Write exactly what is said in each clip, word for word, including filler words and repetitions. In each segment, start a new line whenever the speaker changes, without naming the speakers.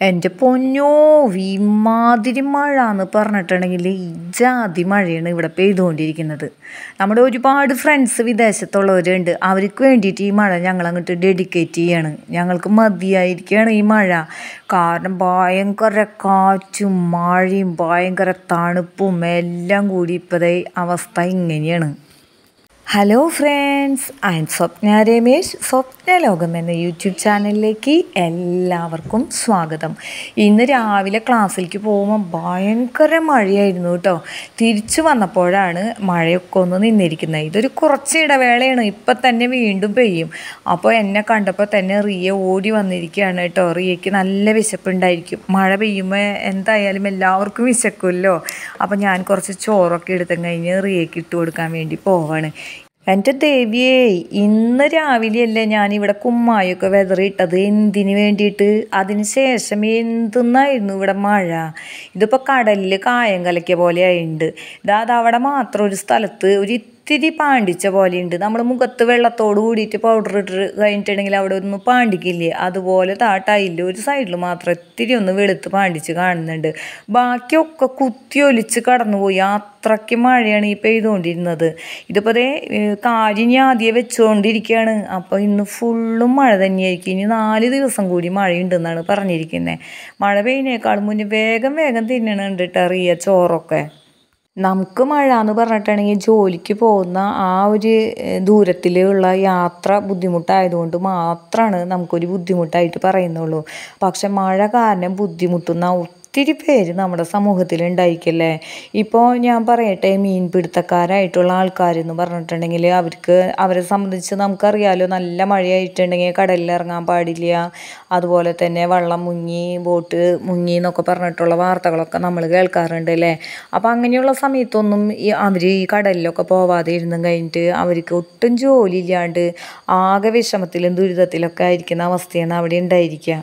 എൻ്റെ പൊന്നോ ഇമ്മാതിരി മഴ എന്ന് പറഞ്ഞിട്ടുണ്ടെങ്കിൽ ഇജാതി മഴയാണ് ഇവിടെ പെയ്തുകൊണ്ടിരിക്കുന്നത്. നമ്മുടെ ഒരുപാട് ഫ്രണ്ട്സ് വിദേശത്തുള്ളവരുണ്ട്. അവർക്ക് വേണ്ടിയിട്ട് ഈ മഴ ഞങ്ങൾ അങ്ങോട്ട് ഡെഡിക്കേറ്റ് ചെയ്യാണ്. ഞങ്ങൾക്ക് മതിയായിരിക്കുകയാണ് ഈ മഴ. കാരണം ഭയങ്കര കാറ്റും മഴയും ഭയങ്കര തണുപ്പും എല്ലാം കൂടി ഇപ്പോഴത്തെ അവസ്ഥ ഇങ്ങനെയാണ്. Hello friends, I'm Swapna Ramesh. സ്വപ്നലോകം എന്ന യൂട്യൂബ് ചാനലിലേക്ക് എല്ലാവർക്കും സ്വാഗതം. ഇന്ന് രാവിലെ ക്ലാസ്സിലേക്ക് പോകുമ്പോൾ ഭയങ്കര മഴയായിരുന്നു കേട്ടോ. തിരിച്ചു വന്നപ്പോഴാണ് മഴയൊക്കെ ഒന്ന് നിന്നിരിക്കുന്നത്. ഇതൊരു കുറച്ച് ഇടവേളയാണ്, ഇപ്പം തന്നെ വീണ്ടും പെയ്യും. അപ്പോൾ എന്നെ കണ്ടപ്പോൾ തന്നെ റിയ ഓടി വന്നിരിക്കുകയാണ് കേട്ടോ. റിയയ്ക്ക് നല്ല വിശപ്പുണ്ടായിരിക്കും. മഴ പെയ്യുമ്പോൾ എന്തായാലും എല്ലാവർക്കും വിശക്കുമല്ലോ. അപ്പോൾ ഞാൻ കുറച്ച് ചോറൊക്കെ എടുത്തും കഴിഞ്ഞ് റിയയ്ക്ക് ഇട്ട് കൊടുക്കാൻ വേണ്ടി പോവാണ്. എൻ്റെ ദേവിയേ, ഇന്ന് രാവിലെയല്ലേ ഞാനിവിടെ കുമ്മായൊക്കെ വെതറിയിട്ടത്. എന്തിനു വേണ്ടിയിട്ട്? അതിന് ശേഷം എന്തെന്നായിരുന്നു ഇവിടെ മഴ. ഇതിപ്പോൾ കടലിൽ കായം കലക്കിയ പോലെ ആയിട്ടുണ്ട്. ഇതാത് അവിടെ മാത്രം ഒരു സ്ഥലത്ത് ഒരു ഇത്തിരി പാണ്ടിച്ച പോലെയുണ്ട്. നമ്മൾ മുഖത്ത് വെള്ളത്തോട് കൂടിയിട്ട് പൗഡർ ഇട്ട് കഴിഞ്ഞിട്ടുണ്ടെങ്കിൽ അവിടെ ഒന്ന് പാണ്ടിക്കില്ലേ, അതുപോലെ താട്ടായില്ല. ഒരു സൈഡിൽ മാത്രം ഇത്തിരി ഒന്ന് വെളുത്ത് പാണ്ടിച്ച് കാണുന്നുണ്ട്. ബാക്കിയൊക്കെ കുത്തി ഒലിച്ച് കടന്നുപോയി. അത്രയ്ക്ക് മഴയാണ് ഈ പെയ്തുകൊണ്ടിരുന്നത്. ഇതിപ്പോൾ അതേ കാര്യം ഞാൻ ആദ്യം വെച്ചുകൊണ്ടിരിക്കുകയാണ്. അപ്പോൾ ഇന്ന് ഫുള്ളും മഴ തന്നെയായിരിക്കും. ഇനി നാല് ദിവസം കൂടി മഴയുണ്ടെന്നാണ് പറഞ്ഞിരിക്കുന്നത്. മഴ പെയ്യുന്നേക്കാളും മുന്നേ വേഗം വേഗം തിന്നണുണ്ട് കേട്ടോ റിയ ചോറൊക്കെ. നമുക്ക് മഴ എന്ന് പറഞ്ഞിട്ടുണ്ടെങ്കിൽ ജോലിക്ക് പോകുന്ന ആ ഒരു ദൂരത്തിലുള്ള യാത്ര ബുദ്ധിമുട്ടായതുകൊണ്ട് മാത്രമാണ് നമുക്കൊരു ബുദ്ധിമുട്ടായിട്ട് പറയുന്നുള്ളൂ. പക്ഷെ മഴ കാരണം ബുദ്ധിമുട്ടുന്ന ഒത്തിരി പേര് നമ്മുടെ സമൂഹത്തിൽ ഉണ്ടായിരിക്കല്ലേ. ഇപ്പോൾ ഞാൻ പറയട്ടെ, മീൻപിടുത്തക്കാരായിട്ടുള്ള ആൾക്കാരെന്ന് പറഞ്ഞിട്ടുണ്ടെങ്കിൽ അവർക്ക് അവരെ സംബന്ധിച്ച് നമുക്കറിയാലോ, നല്ല മഴയായിട്ടുണ്ടെങ്കിൽ കടലിൽ ഇറങ്ങാൻ പാടില്ല. അതുപോലെ തന്നെ വള്ളം മുങ്ങി, ബോട്ട് മുങ്ങി എന്നൊക്കെ പറഞ്ഞിട്ടുള്ള വാർത്തകളൊക്കെ നമ്മൾ കേൾക്കാറുണ്ട് അല്ലേ. അപ്പോൾ അങ്ങനെയുള്ള സമയത്തൊന്നും ഈ അവർ ഈ കടലിലൊക്കെ പോവാതെ ഇരുന്നും കഴിഞ്ഞിട്ട് അവർക്ക് ഒട്ടും ജോലി ഇല്ലാണ്ട് ആകെ വിഷമത്തിലും ദുരിതത്തിലൊക്കെ ആയിരിക്കുന്ന അവസ്ഥയാണ് അവിടെ ഉണ്ടായിരിക്കുക.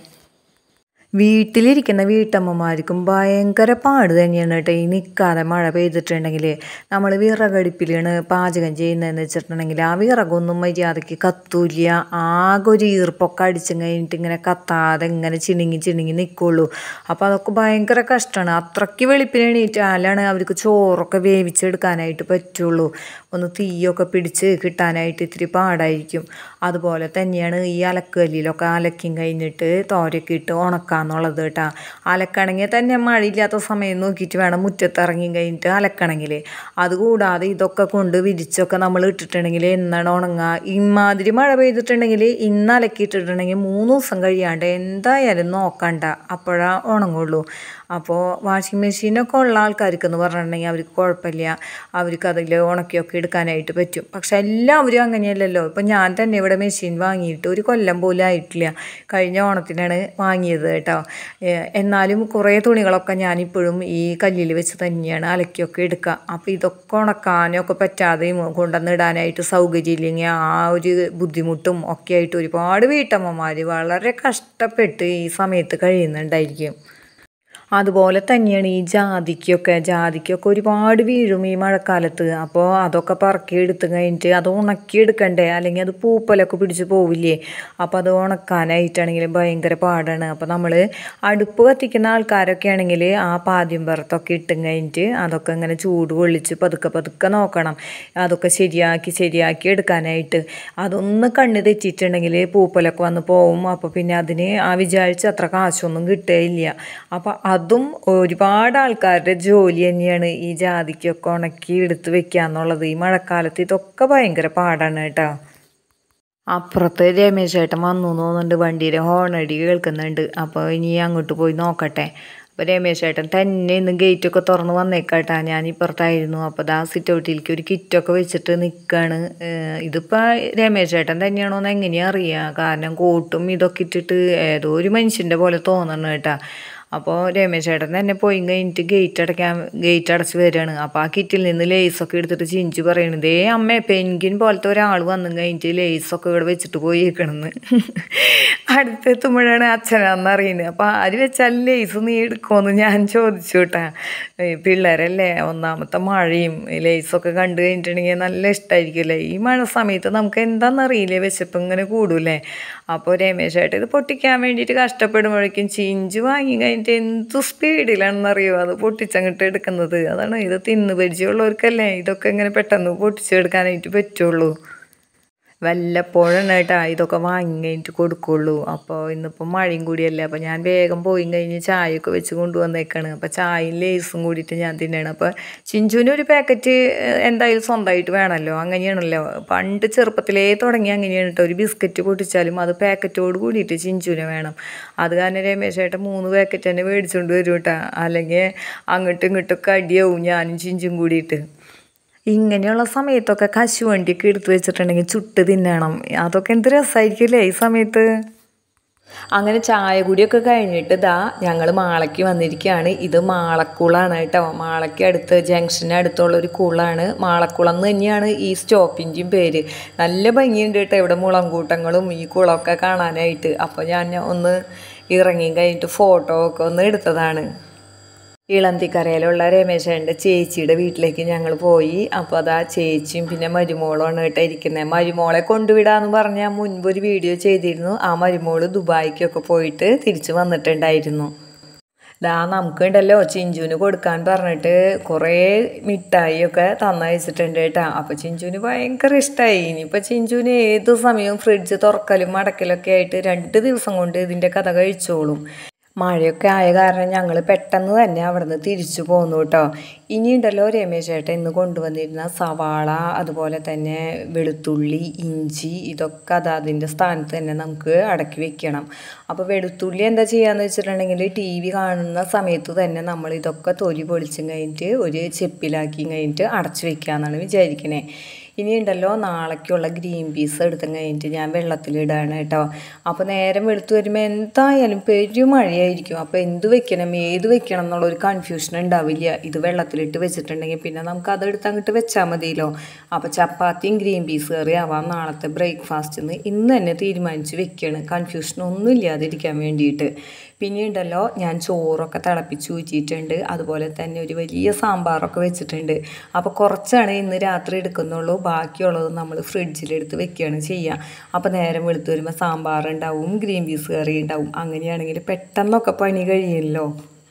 വീട്ടിലിരിക്കുന്ന വീട്ടമ്മമാർക്കും ഭയങ്കര പാട് തന്നെയാണ് കേട്ടോ ഈ നിൽക്കാതെ മഴ പെയ്തിട്ടുണ്ടെങ്കിൽ. നമ്മൾ വിറകടുപ്പിലാണ് പാചകം ചെയ്യുന്നതെന്ന് വെച്ചിട്ടുണ്ടെങ്കിൽ ആ വിറകൊന്നും മര്യാദയ്ക്ക് കത്തൂല്ല. ആകെ ഒരു ഈർപ്പൊക്കെ അടിച്ചും കഴിഞ്ഞിട്ട് ഇങ്ങനെ കത്താതെ ഇങ്ങനെ ചിണുങ്ങി ചിണുങ്ങി നിൽക്കുള്ളൂ. അപ്പോൾ അതൊക്കെ ഭയങ്കര കഷ്ടമാണ്. അത്രയ്ക്ക് വെളുപ്പിന് എണീറ്റാലാണ് അവർക്ക് ചോറൊക്കെ വേവിച്ചെടുക്കാനായിട്ട് പറ്റുള്ളൂ. ഒന്ന് തീയൊക്കെ പിടിച്ച് കിട്ടാനായിട്ട് ഇത്തിരി പാടായിരിക്കും. അതുപോലെ തന്നെയാണ് ഈ അലക്കല്ലിലൊക്കെ അലക്കും കഴിഞ്ഞിട്ട് തോരൊക്കെ ഇട്ട് ഉണക്കാന്നുള്ളത് കേട്ടോ. അലക്കണമെങ്കിൽ തന്നെ മഴയില്ലാത്ത സമയം നോക്കിയിട്ട് വേണം മുറ്റത്തിറങ്ങി കഴിഞ്ഞിട്ട് അലക്കണമെങ്കിൽ. അതുകൂടാതെ ഇതൊക്കെ കൊണ്ട് വിരിച്ചൊക്കെ നമ്മൾ ഇട്ടിട്ടുണ്ടെങ്കിൽ എന്നാണ് ഉണങ്ങുക. ഇമാതിരി മഴ പെയ്തിട്ടുണ്ടെങ്കിൽ ഇന്ന് അലക്കിയിട്ടിട്ടുണ്ടെങ്കിൽ മൂന്ന് ദിവസം കഴിയാണ്ട് എന്തായാലും നോക്കണ്ട, അപ്പോഴാണ് ഉണങ്ങുള്ളൂ. അപ്പോൾ വാഷിംഗ് മെഷീനൊക്കെ ഉള്ള ആൾക്കാർക്കെന്ന് പറഞ്ഞിട്ടുണ്ടെങ്കിൽ അവർക്ക് കുഴപ്പമില്ല, അവർക്ക് അതിൽ ഉണക്കിയൊക്കെ എടുക്കാനായിട്ട് പറ്റും. പക്ഷെ എല്ലാവരും അങ്ങനെയല്ലല്ലോ. ഇപ്പം ഞാൻ തന്നെ ഇവിടെ മെഷീൻ വാങ്ങിയിട്ട് ഒരു കൊല്ലം പോലും ആയിട്ടില്ല. കഴിഞ്ഞ ഓണത്തിനാണ് വാങ്ങിയത് കേട്ടോ. എന്നാലും കുറേ തുണികളൊക്കെ ഞാനിപ്പോഴും ഈ കല്ലിൽ വെച്ച് തന്നെയാണ് അലക്കിയൊക്കെ എടുക്കുക. അപ്പോൾ ഇതൊക്കെ ഉണക്കാനൊക്കെ പറ്റാതെ കൊണ്ടുവന്ന് ഇടാനായിട്ട് സൗകര്യം ഇല്ലെങ്കിൽ ആ ഒരു ബുദ്ധിമുട്ടും ഒക്കെ ആയിട്ട് ഒരുപാട് വീട്ടമ്മമാർ വളരെ കഷ്ടപ്പെട്ട് ഈ സമയത്ത് കഴിയുന്നുണ്ടായിരിക്കും. അതുപോലെ തന്നെയാണ് ഈ ജാതിക്കൊക്കെ ജാതിക്കൊക്കെ ഒരുപാട് വീഴും ഈ മഴക്കാലത്ത്. അപ്പോൾ അതൊക്കെ പറക്കി എടുത്ത് കഴിഞ്ഞിട്ട് അത് ഉണക്കിയെടുക്കണ്ടേ, അല്ലെങ്കിൽ അത് പൂപ്പലൊക്കെ പിടിച്ച് പോവില്ലേ. അപ്പോൾ അത് ഉണക്കാനായിട്ടാണെങ്കിൽ ഭയങ്കര പാടാണ്. അപ്പോൾ നമ്മൾ അടുപ്പ് കത്തിക്കുന്ന ആൾക്കാരൊക്കെ ആണെങ്കിൽ ആ പാദ്യം പുറത്തൊക്കെ ഇട്ടും കഴിഞ്ഞിട്ട് അതൊക്കെ ഇങ്ങനെ ചൂട് കൊള്ളിച്ച് പതുക്കെ പതുക്കെ നോക്കണം അതൊക്കെ ശരിയാക്കി ശരിയാക്കി എടുക്കാനായിട്ട്. അതൊന്ന് കണ്ണ് തെറ്റിയിട്ടുണ്ടെങ്കിൽ പൂപ്പലൊക്കെ വന്ന് പോവും. അപ്പോൾ പിന്നെ അതിന് ആ വിചാരിച്ച് അത്ര കാശൊന്നും കിട്ടുകയില്ല. അപ്പോൾ അതും ഒരുപാട് ആൾക്കാരുടെ ജോലി തന്നെയാണ് ഈ ജാതിക്കൊക്കെ ഉണക്കി എടുത്ത് വെക്കുക എന്നുള്ളത്. ഈ മഴക്കാലത്ത് ഇതൊക്കെ ഭയങ്കര പാടാണ് കേട്ടോ. അപ്പുറത്ത് രമേശ് ചേട്ടൻ വന്നു തോന്നുന്നുണ്ട്, വണ്ടിയുടെ ഹോണടി കേൾക്കുന്നുണ്ട്. അപ്പോൾ ഇനി അങ്ങോട്ട് പോയി നോക്കട്ടെ. അപ്പോൾ രമേശ് ചേട്ടൻ തന്നെ ഇന്ന് ഗേറ്റൊക്കെ തുറന്ന് വന്നേക്കാട്ടാ. ഞാൻ ഇപ്പുറത്തായിരുന്നു. അപ്പോൾ ദാ സിറ്റ് ഔട്ടിലേക്ക് ഒരു കിറ്റൊക്കെ വെച്ചിട്ട് നിൽക്കുകയാണ്. ഇതിപ്പോൾ രമേശ് ചേട്ടൻ തന്നെയാണോ എന്ന് എങ്ങനെയാണ് അറിയുക? കാരണം കോട്ടും ഇതൊക്കെ ഇട്ടിട്ട് ഏതോ ഒരു മനുഷ്യൻ്റെ പോലെ തോന്നണം കേട്ടാ. അപ്പോൾ രമേശ് ചേട്ടൻ തന്നെ പോയി കഴിഞ്ഞിട്ട് ഗേറ്റ് അടയ്ക്കാൻ ഗേറ്റ് അടച്ച് വരികയാണ്. അപ്പോൾ ആ കിറ്റിൽ നിന്ന് ലേസൊക്കെ എടുത്തിട്ട് ചിഞ്ചു പറയണത്, ഏ അമ്മേ പെൻഗിൻ പോലത്തെ ഒരാൾ വന്നു കഴിഞ്ഞിട്ട് ലേസൊക്കെ ഇവിടെ വെച്ചിട്ട് പോയേക്കണെന്ന്. അടുത്തെത്തുമ്പോഴാണ് അച്ഛനാന്ന് അറിയുന്നത്. അപ്പോൾ ആര് വെച്ചാലും ലേസ് നീ എടുക്കുമെന്ന് ഞാൻ ചോദിച്ചു കേട്ടാ. പിള്ളേരല്ലേ, ഒന്നാമത്തെ മഴയും ലേസൊക്കെ കണ്ടു കഴിഞ്ഞിട്ടുണ്ടെങ്കിൽ നല്ല ഇഷ്ടമായിരിക്കുമല്ലേ. ഈ മഴ സമയത്ത് നമുക്ക് എന്താണെന്നറിയില്ലേ, വിശപ്പ് ഇങ്ങനെ കൂടൂലേ. അപ്പോൾ രമേശ് ചേട്ടൻ ഇത് പൊട്ടിക്കാൻ വേണ്ടിയിട്ട് കഷ്ടപ്പെടുമ്പോഴേക്കും ചിഞ്ചു വാങ്ങി കഴിഞ്ഞിട്ട് എന്ത് സ്പീഡിലാണെന്നറിയോ അത് പൊട്ടിച്ചങ്ങോട്ട് എടുക്കുന്നത്. അതാണ്, ഇത് തിന്ന് പരിചയമുള്ളവർക്കല്ലേ ഇതൊക്കെ ഇങ്ങനെ പെട്ടെന്ന് പൊട്ടിച്ചെടുക്കാനായിട്ട് പറ്റുള്ളൂ. വല്ലപ്പോഴാണ് കേട്ടാ ഇതൊക്കെ വാങ്ങി കഴിഞ്ഞിട്ട് കൊടുക്കുള്ളൂ. അപ്പോൾ ഇന്നിപ്പോൾ മഴയും കൂടിയല്ലേ, അപ്പോൾ ഞാൻ വേഗം പോയി കഴിഞ്ഞ് ചായയൊക്കെ വെച്ച് കൊണ്ടുവന്നേക്കാണ്. അപ്പോൾ ചായയും ലേസും കൂടിയിട്ട് ഞാൻ തിന്നണം. അപ്പോൾ ചിഞ്ചുവിന് ഒരു പാക്കറ്റ് എന്തായാലും സ്വന്തമായിട്ട് വേണമല്ലോ, അങ്ങനെയാണല്ലോ പണ്ട് ചെറുപ്പത്തിലേ തുടങ്ങി അങ്ങനെയാണ് കേട്ടോ. ഒരു ബിസ്ക്കറ്റ് പൊട്ടിച്ചാലും അത് പാക്കറ്റോട് കൂടിയിട്ട് ചിഞ്ചുവിന് വേണം. അത് കാരണം രമേശ് ചേട്ടൻ മൂന്ന് പാക്കറ്റ് തന്നെ മേടിച്ചുകൊണ്ട് വരും കേട്ടോ, അല്ലെങ്കിൽ അങ്ങോട്ടും ഇങ്ങോട്ടൊക്കെ അടിയാവും ഞാനും ചിഞ്ചും കൂടിയിട്ട്. ഇങ്ങനെയുള്ള സമയത്തൊക്കെ കശുവണ്ടിയൊക്കെ എടുത്ത് വെച്ചിട്ടുണ്ടെങ്കിൽ ചുട്ട് തിന്നണം, അതൊക്കെ എന്ത് രസമായിരിക്കില്ലേ ഈ സമയത്ത്. അങ്ങനെ ചായ കൂടിയൊക്കെ കഴിഞ്ഞിട്ട് ദാ ഞങ്ങൾ മാളയ്ക്ക് വന്നിരിക്കുകയാണ്. ഇത് മാളക്കുളാണ് കേട്ടോ. മാളയ്ക്ക് അടുത്ത് ജംഗ്ഷന് അടുത്തുള്ള ഒരു കുളമാണ്. മാളക്കുളം എന്ന് തന്നെയാണ് ഈ സ്റ്റോപ്പിൻ്റെയും പേര്. നല്ല ഭംഗിയുണ്ട് കേട്ടോ ഇവിടെ മുളങ്കൂട്ടങ്ങളും ഈ കുളമൊക്കെ കാണാനായിട്ട്. അപ്പോൾ ഞാൻ ഒന്ന് ഇറങ്ങി കഴിഞ്ഞിട്ട് ഫോട്ടോ ഒക്കെ ഒന്ന് എടുത്തതാണ്. ഇളന്തിക്കരയിലുള്ള രമേശൻ്റെ ചേച്ചിയുടെ വീട്ടിലേക്ക് ഞങ്ങൾ പോയി. അപ്പോൾ അതാ ചേച്ചിയും പിന്നെ മരുമോളുമാണ് കേട്ടോ ഇരിക്കുന്നത്. മരുമോളെ കൊണ്ടുവിടാമെന്ന് പറഞ്ഞാൽ മുൻപൊരു വീഡിയോ ചെയ്തിരുന്നു. ആ മരുമോൾ ദുബായിക്കൊക്കെ പോയിട്ട് തിരിച്ച് വന്നിട്ടുണ്ടായിരുന്നു. ദാ നമുക്കുണ്ടല്ലോ ചിഞ്ചുവിന് കൊടുക്കാൻ പറഞ്ഞിട്ട് കുറേ മിഠായിയൊക്കെ തന്നയച്ചിട്ടുണ്ട് കേട്ടോ. അപ്പോൾ ചിഞ്ചുവിന് ഭയങ്കര ഇഷ്ടമായി. ഇനിയിപ്പോൾ ചിഞ്ചുവിന് ഏത് സമയവും ഫ്രിഡ്ജ് തുറക്കലും അടക്കലൊക്കെ ആയിട്ട് രണ്ട് ദിവസം കൊണ്ട് ഇതിൻ്റെ കഥ കഴിച്ചോളും. മഴയൊക്കെ ആയ കാരണം ഞങ്ങൾ പെട്ടെന്ന് തന്നെ അവിടെ നിന്ന് തിരിച്ചു പോന്നു കേട്ടോ. ഇനിയുണ്ടല്ലോ രമേശ് ചേട്ടൻ ഇന്ന് കൊണ്ടുവന്നിരുന്ന സവാള, അതുപോലെ തന്നെ വെളുത്തുള്ളി, ഇഞ്ചി, ഇതൊക്കെ അത് അതിൻ്റെ സ്ഥാനത്ത് തന്നെ നമുക്ക് അടക്കി വെക്കണം. അപ്പോൾ വെളുത്തുള്ളി എന്താ ചെയ്യാന്ന് വെച്ചിട്ടുണ്ടെങ്കിൽ ടി വി കാണുന്ന സമയത്ത് തന്നെ നമ്മൾ ഇതൊക്കെ തൊലി പൊളിച്ചും കഴിഞ്ഞിട്ട് ഒരു ചെപ്പിലാക്കി കഴിഞ്ഞിട്ട് അടച്ചു വെക്കാമെന്നാണ് വിചാരിക്കണേ. ഇനിയുണ്ടല്ലോ നാളേക്കുള്ള ഗ്രീൻ പീസ് എടുത്തും കഴിഞ്ഞിട്ട് ഞാൻ വെള്ളത്തിലിടാണ് കേട്ടോ. അപ്പോൾ നേരം വെളുത്ത് വരുമ്പോൾ എന്തായാലും പെരും മഴയായിരിക്കും. അപ്പോൾ എന്ത് വെക്കണം ഏത് വെക്കണം എന്നുള്ളൊരു കൺഫ്യൂഷൻ ഉണ്ടാവില്ല. ഇത് വെള്ളത്തിലിട്ട് വെച്ചിട്ടുണ്ടെങ്കിൽ പിന്നെ നമുക്ക് അതെടുത്ത് അങ്ങോട്ട് വെച്ചാൽ മതിയല്ലോ. അപ്പോൾ ചപ്പാത്തിയും ഗ്രീൻ പീസ് കറി ആവാം നാളത്തെ ബ്രേക്ക്ഫാസ്റ്റിന്ന് ഇന്ന് തന്നെ തീരുമാനിച്ച് വെക്കുകയാണ്, കൺഫ്യൂഷനൊന്നും ഇല്ലാതിരിക്കാൻ വേണ്ടിയിട്ട്. പിന്നെയുണ്ടല്ലോ ഞാൻ ചോറൊക്കെ തിളപ്പിച്ച് ഊറ്റിയിട്ടുണ്ട്. അതുപോലെ തന്നെ ഒരു വലിയ സാമ്പാറൊക്കെ വെച്ചിട്ടുണ്ട്. അപ്പോൾ കുറച്ചാണ് ഇന്ന് രാത്രി എടുക്കുന്നുള്ളൂ, ബാക്കിയുള്ളത് നമ്മൾ ഫ്രിഡ്ജിലെടുത്ത് വെക്കുകയാണ് ചെയ്യുക. അപ്പോൾ നേരം വെളുത്ത് വരുമ്പോൾ സാമ്പാർ ഉണ്ടാവും, ഗ്രീൻ പീസ് കറി ഉണ്ടാവും. അങ്ങനെയാണെങ്കിൽ പെട്ടെന്നൊക്കെ പണി കഴിയുമല്ലോ.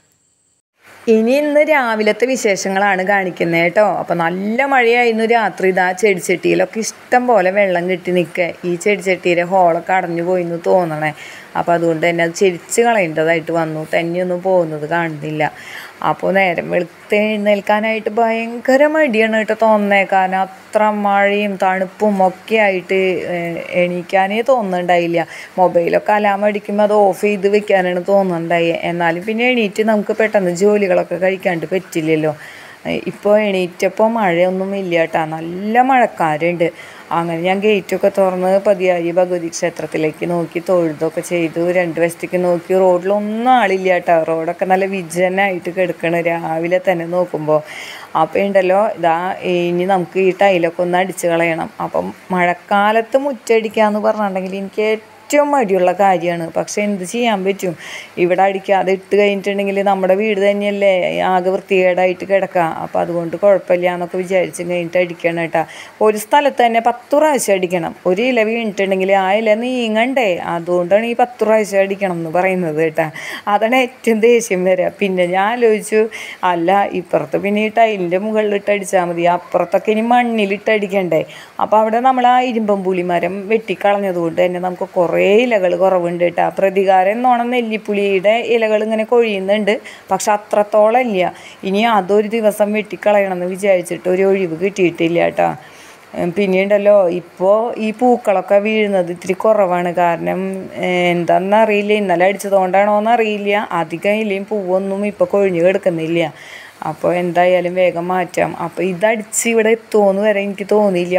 ഇനി ഇന്ന് രാവിലത്തെ വിശേഷങ്ങളാണ് കാണിക്കുന്നത് കേട്ടോ. അപ്പോൾ നല്ല മഴയായിരുന്നു രാത്രി. ഇതാ ചെടിച്ചട്ടിയിലൊക്കെ ഇഷ്ടം പോലെ വെള്ളം കെട്ടി നിൽക്കുക. ഈ ചെടിച്ചട്ടിയിലെ ഹോളൊക്കെ അടഞ്ഞു പോയിന്ന് തോന്നണേ. അപ്പോൾ അതുകൊണ്ട് തന്നെ അത് ചെരിച്ച് കളയേണ്ടതായിട്ട് വന്നു. തന്നെയൊന്നും പോകുന്നത് കാണുന്നില്ല. അപ്പോൾ നേരം വെളുത്ത് എഴുന്നേൽക്കാനായിട്ട് ഭയങ്കര മടിയാണ് കേട്ടോ തോന്നേക്കാൻ. അത്ര മഴയും തണുപ്പും ഒക്കെ ആയിട്ട് എണീക്കാനേ തോന്നുന്നുണ്ടായില്ല. മൊബൈലൊക്കെ അലാം അടിക്കുമ്പോൾ അത് ഓഫ് ചെയ്ത് വെക്കാനാണ് തോന്നുന്നുണ്ടായി. എന്നാലും പിന്നെ എണീറ്റ് നമുക്ക് പെട്ടെന്ന് ജോലികളൊക്കെ കഴിക്കാണ്ട് പറ്റില്ലല്ലോ. ഇപ്പോൾ എണീറ്റപ്പോൾ മഴയൊന്നും ഇല്ല കേട്ടോ, നല്ല മഴക്കാരുണ്ട്. അങ്ങനെ ഞാൻ ഗേറ്റൊക്കെ തുറന്ന് പതിയായി ഭഗവതി ക്ഷേത്രത്തിലേക്ക് നോക്കി തൊഴുതൊക്കെ ചെയ്തു. രണ്ട് വശത്തേക്ക് നോക്കി റോഡിലൊന്നും ആളില്ല കേട്ടോ. റോഡൊക്കെ നല്ല വിജനായിട്ട് കിടക്കണം രാവിലെ തന്നെ നോക്കുമ്പോൾ. അപ്പോൾ ഉണ്ടല്ലോ ഇതാ ഇനി നമുക്ക് ഈ ടൈലൊക്കെ ഒന്ന് അടിച്ച് കളയണം. അപ്പം മഴക്കാലത്ത് മുറ്റടിക്കാമെന്ന് പറഞ്ഞിട്ടുണ്ടെങ്കിൽ എനിക്ക് ഏറ്റവും മടിയുള്ള കാര്യമാണ്. പക്ഷെ എന്ത് ചെയ്യാൻ പറ്റും, ഇവിടെ അടിക്കാതെ ഇട്ട് കഴിഞ്ഞിട്ടുണ്ടെങ്കിൽ നമ്മുടെ വീട് തന്നെയല്ലേ ആകെ വൃത്തികേടായിട്ട് കിടക്കുക. അപ്പോൾ അതുകൊണ്ട് കുഴപ്പമില്ല എന്നൊക്കെ വിചാരിച്ച് കഴിഞ്ഞിട്ട് അടിക്കണം കേട്ടോ. ഒരു സ്ഥലത്ത് തന്നെ പത്ത് പ്രാവശ്യം അടിക്കണം. ഒരു ഇല വീണിട്ടുണ്ടെങ്കിൽ ആ ഇല നീങ്ങണ്ടേ, അതുകൊണ്ടാണ് ഈ പത്ത് പ്രാവശ്യം അടിക്കണം എന്ന് പറയുന്നത് കേട്ടോ. അതാണ് ഏറ്റവും ദേഷ്യം വരിക. പിന്നെ ഞാൻ ആലോചിച്ചു, അല്ല ഇപ്പുറത്ത് പിന്നെ ഈ ടൈലിൻ്റെ മുകളിലിട്ട് അടിച്ചാൽ മതി, അപ്പുറത്തൊക്കെ ഇനി മണ്ണിലിട്ട് അടിക്കണ്ടേ. അപ്പോൾ അവിടെ നമ്മൾ ആ ഇരുമ്പം പുളിമരം വെട്ടിക്കളഞ്ഞത് കൊണ്ട് തന്നെ നമുക്ക് കുറേ ഇലകൾ കുറവുണ്ട് കേട്ടോ. പ്രതികാരം എന്നോണം നെല്ലിപ്പുളിയുടെ ഇലകൾ ഇങ്ങനെ കൊഴിയുന്നുണ്ട്, പക്ഷെ അത്രത്തോളം ഇല്ല. ഇനി അതൊരു ദിവസം വെട്ടിക്കളയണമെന്ന് വിചാരിച്ചിട്ട് ഒരു ഒഴിവ് കിട്ടിയിട്ടില്ല കേട്ടോ. പിന്നീണ്ടല്ലോ ഇപ്പോൾ ഈ പൂക്കളൊക്കെ വീഴുന്നത് ഇത്തിരി കുറവാണ്. കാരണം എന്താണെന്നറിയില്ല, ഇന്നലെ അടിച്ചതുകൊണ്ടാണോ എന്നറിയില്ല, അധികം ഇല്ലയും പൂവൊന്നും ഇപ്പോൾ കൊഴിഞ്ഞ് കിടക്കുന്നില്ല. അപ്പോൾ എന്തായാലും വേഗം മാറ്റാം. അപ്പോൾ ഇതടിച്ച് ഇവിടെ എത്തുമെന്ന് വരെ എനിക്ക് തോന്നിയില്ല,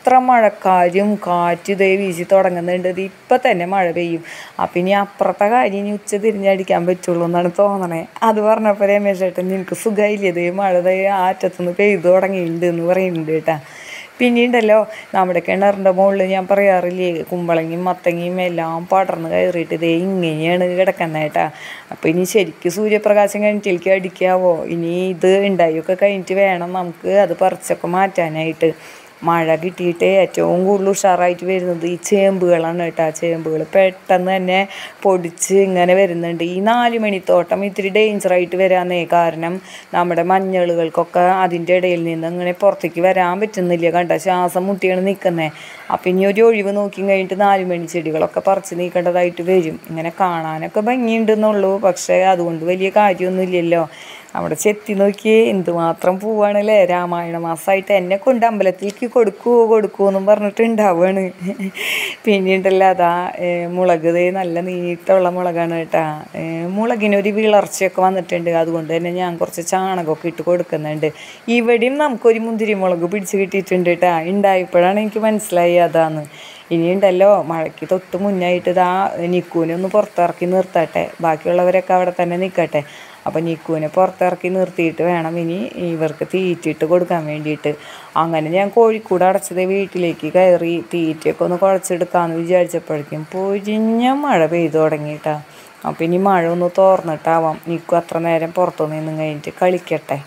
അത്ര മഴക്കാരും കാറ്റ് ഇതേ വീശി തുടങ്ങുന്നുണ്ട്. ഇത് ഇപ്പം തന്നെ മഴ പെയ്യും. അപ്പം ഇനി അപ്പുറത്തെ കാര്യം ഇനി ഉച്ച തിരിഞ്ഞടിക്കാൻ പറ്റുള്ളൂ എന്നാണ് തോന്നണേ. അത് പറഞ്ഞപ്പോൾ രമേശ് ചേട്ടൻ നിനക്ക് സുഖമില്ലേ, ഇതേ മഴ ദേ ആറ്റത്തുനിന്ന് പെയ്തു തുടങ്ങിയിട്ടുണ്ട് എന്ന് പറയുന്നുണ്ട് കേട്ടാ. പിന്നീണ്ടല്ലോ നമ്മുടെ കിണറിൻ്റെ മുകളിൽ ഞാൻ പറയാറില്ലേ, കുമ്പളങ്ങയും മത്തങ്ങയും എല്ലാം പടർന്ന് കയറിയിട്ട് ഇതേ ഇങ്ങനെയാണ് കിടക്കുന്നത് കേട്ടാ. അപ്പോൾ ഇനി ശരിക്കും സൂര്യപ്രകാശം കഴിഞ്ഞിട്ടിലേക്ക് അടിക്കാവോ, ഇനി ഇത് ഉണ്ടായൊക്കെ കഴിഞ്ഞിട്ട് വേണം നമുക്ക് അത് പറിച്ചൊക്കെ മാറ്റാനായിട്ട്. മഴ കിട്ടിയിട്ട് ഏറ്റവും കൂടുതൽ ഉഷാറായിട്ട് വരുന്നത് ഈ ചേമ്പുകളാണ് കേട്ടോ. ചേമ്പുകൾ പെട്ടെന്ന് തന്നെ പൊടിച്ച് ഇങ്ങനെ വരുന്നുണ്ട്. ഈ നാല് മണിത്തോട്ടം ഇത്തിരി ഡേഞ്ചറായിട്ട് വരാന്നേ, കാരണം നമ്മുടെ മഞ്ഞളുകൾക്കൊക്കെ അതിൻ്റെ ഇടയിൽ നിന്ന് ഇങ്ങനെ പുറത്തേക്ക് വരാൻ പറ്റുന്നില്ല. കണ്ട ശ്വാസം മുട്ടിയാണ് നിൽക്കുന്നത്. അപ്പം ഇനി ഒരു ഒഴിവ് നോക്കി കഴിഞ്ഞിട്ട് നാല് മണി ചെടികളൊക്കെ പറിച്ച് നീക്കേണ്ടതായിട്ട് വരും. ഇങ്ങനെ കാണാനൊക്കെ ഭംഗിയുണ്ടെന്നുള്ളൂ, പക്ഷേ അതുകൊണ്ട് വലിയ കാര്യമൊന്നുമില്ലല്ലോ. നമ്മുടെ ചെത്തി നോക്കിയേ എന്തുമാത്രം പൂവാണല്ലേ. രാമായണ മാസമായിട്ട് എന്നെ കൊണ്ട് അമ്പലത്തിലേക്ക് കൊടുക്കുവോ കൊടുക്കുമോ എന്നും പറഞ്ഞിട്ടുണ്ടാവുകയാണ്. പിന്നീണ്ടല്ലോ അതാ മുളക് ദേ നല്ല നീട്ടുള്ള മുളകാണ് കേട്ടാ. മുളകിനൊരു വിളർച്ചയൊക്കെ വന്നിട്ടുണ്ട്. അതുകൊണ്ട് തന്നെ ഞാൻ കുറച്ച് ചാണകമൊക്കെ ഇട്ട് കൊടുക്കുന്നുണ്ട്. ഇവിടെയും നമുക്കൊരു മുന്തിരി മുളക് പിടിച്ച് കിട്ടിയിട്ടുണ്ട് കേട്ടാ. ഉണ്ടായപ്പോഴാണ് എനിക്ക് മനസ്സിലായി അതാന്ന്. ഇനിയുണ്ടല്ലോ മഴയ്ക്ക് തൊട്ട് മുന്നായിട്ട് ഇതാ നിക്കൂനെ ഒന്ന് പുറത്തിറക്കി നിർത്തട്ടെ, ബാക്കിയുള്ളവരൊക്കെ അവിടെ തന്നെ നിൽക്കട്ടെ. അപ്പം നിക്കൂനെ പുറത്തിറക്കി നിർത്തിയിട്ട് വേണം ഇനി ഇവർക്ക് തീറ്റിട്ട് കൊടുക്കാൻ വേണ്ടിയിട്ട്. അങ്ങനെ ഞാൻ കോഴിക്കൂട് അടച്ചത് വീട്ടിലേക്ക് കയറി തീറ്റയൊക്കെ ഒന്ന് കുഴച്ചെടുക്കാമെന്ന് വിചാരിച്ചപ്പോഴേക്കും പൊരിഞ്ഞ മഴ പെയ്തു തുടങ്ങിയിട്ടാ. അപ്പം ഇനി മഴ ഒന്ന് തോർന്നിട്ടാവാം നിൽക്കും അത്ര നേരം പുറത്തു നിന്നും കഴിഞ്ഞിട്ട് കളിക്കട്ടെ.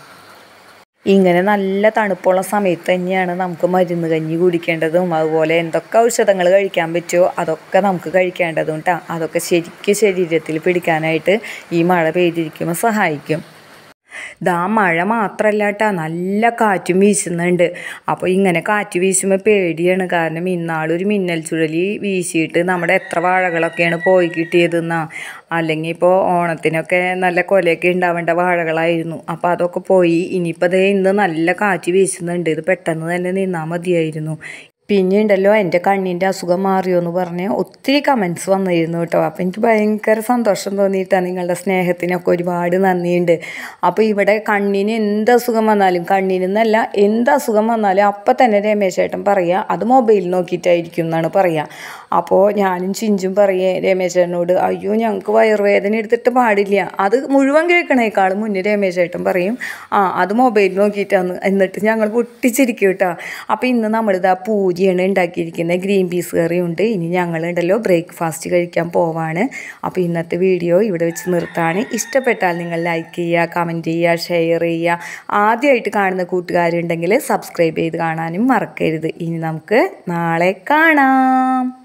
ഇങ്ങനെ നല്ല തണുപ്പുള്ള സമയത്ത് തന്നെയാണ് നമുക്ക് മരുന്ന് കഞ്ഞി കുടിക്കേണ്ടതും അതുപോലെ എന്തൊക്കെ ഔഷധങ്ങൾ കഴിക്കാൻ പറ്റുമോ അതൊക്കെ നമുക്ക് കഴിക്കേണ്ടതും കേട്ടോ. അതൊക്കെ ശരിക്കും ശരീരത്തിൽ പിടിക്കാനായിട്ട് ഈ മഴ പെയ്തിരിക്കുമ്പോൾ സഹായിക്കും. ദാ മഴ മാത്രമല്ല കേട്ടോ, നല്ല കാറ്റും വീശുന്നുണ്ട്. അപ്പോൾ ഇങ്ങനെ കാറ്റ് വീശുമ്പോൾ പേടിയാണ്, കാരണം ഇന്നാളൊരു മിന്നൽ ചുഴലി വീശിയിട്ട് നമ്മുടെ എത്ര വാഴകളൊക്കെയാണ് പോയി കിട്ടിയതെന്നാ. അല്ലെങ്കിൽ ഇപ്പോൾ ഓണത്തിനൊക്കെ നല്ല കൊലയൊക്കെ ഉണ്ടാവേണ്ട വാഴകളായിരുന്നു. അപ്പോൾ അതൊക്കെ പോയി. ഇനിയിപ്പോൾ അതേ ഇന്ന് നല്ല കാറ്റ് വീശുന്നുണ്ട്, ഇത് പെട്ടെന്ന് തന്നെ നിന്നാൽ മതിയായിരുന്നു. പിന്നെ ഉണ്ടല്ലോ എൻ്റെ കണ്ണിൻ്റെ അസുഖം മാറിയോ എന്ന് പറഞ്ഞ് ഒത്തിരി കമൻസ് വന്നിരുന്നു കേട്ടോ. അപ്പോൾ എനിക്ക് ഭയങ്കര സന്തോഷം തോന്നിയിട്ടാണ്. നിങ്ങളുടെ സ്നേഹത്തിനൊക്കെ ഒരുപാട് നന്ദിയുണ്ട്. അപ്പോൾ ഇവിടെ കണ്ണിന് എന്ത് അസുഖം വന്നാലും, കണ്ണിനെന്നല്ല എന്ത് അസുഖം വന്നാലും അപ്പം തന്നെ രമേശ് ചേട്ടൻ പറയുക അത് മൊബൈൽ നോക്കിയിട്ടായിരിക്കും എന്നാണ് പറയുക. അപ്പോൾ ഞാനും ചിഞ്ചും പറയേ രമേശ് ചേട്ടനോട്, അയ്യോ ഞങ്ങൾക്ക് വയറുവേദന എടുത്തിട്ട് പാടില്ല, അത് മുഴുവൻ കേൾക്കണേക്കാളും മുന്നേ രമേശ് ചേട്ടൻ പറയും ആ അത് മൊബൈൽ നോക്കിയിട്ടാണ്. എന്നിട്ട് ഞങ്ങൾ പൊട്ടിച്ചിരിക്കും കേട്ടോ. അപ്പോൾ ഇന്ന് നമ്മളിതാ പൂരിയാണ് ഉണ്ടാക്കിയിരിക്കുന്നത്, ഗ്രീൻ പീസ് കറിയുണ്ട്. ഇനി ഞങ്ങളുണ്ടല്ലോ ബ്രേക്ക്ഫാസ്റ്റ് കഴിക്കാൻ പോവാണ്. അപ്പോൾ ഇന്നത്തെ വീഡിയോ ഇവിടെ വെച്ച് നിർത്താണ്. ഇഷ്ടപ്പെട്ടാൽ നിങ്ങൾ ലൈക്ക് ചെയ്യുക, കമൻറ്റ് ചെയ്യുക, ഷെയർ ചെയ്യുക. ആദ്യമായിട്ട് കാണുന്ന കൂട്ടുകാരുണ്ടെങ്കിൽ സബ്സ്ക്രൈബ് ചെയ്ത് കാണാനും മറക്കരുത്. ഇനി നമുക്ക് നാളെ കാണാം.